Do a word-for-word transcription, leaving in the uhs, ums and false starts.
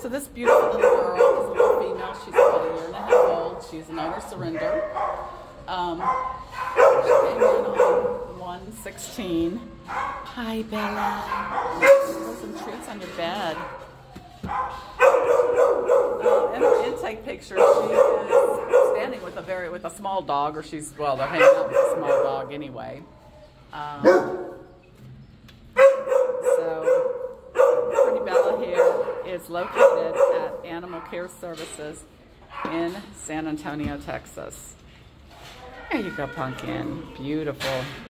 So this beautiful little girl is a little female. She's about a year and a half old. She's an owner surrender. Um, she came in on one sixteen. Hi, Bella. There's some treats on your bed. Uh, in her intake picture, she is standing with a very with a small dog, or she's well, they're hanging out with a small dog anyway. Um, so, Pretty Bella here is located at Animal Care Services in San Antonio, Texas. There you go, Pumpkin. Beautiful.